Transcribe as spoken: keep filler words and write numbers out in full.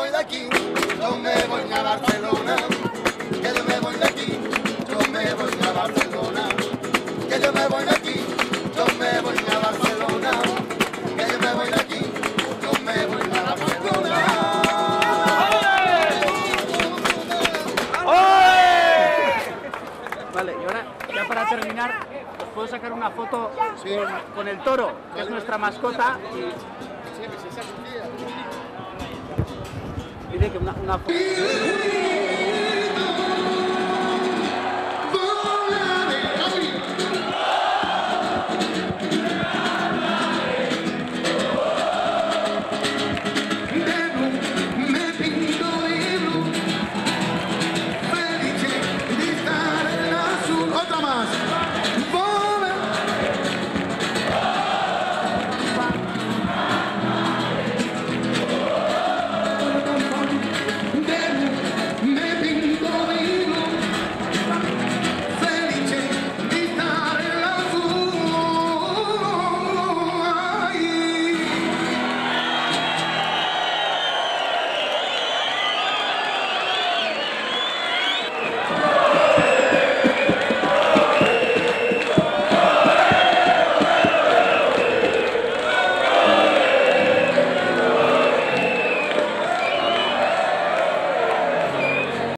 voy de aquí, yo me voy a Barcelona. Que yo me voy de aquí, yo me voy a Barcelona. Que yo me voy de aquí, yo me voy a Barcelona. Que yo me voy de aquí, yo me voy a Barcelona. Vale, y ahora, ya para terminar, os puedo sacar una foto con, con el toro, que es nuestra mascota. Y... Dice que una, una foto...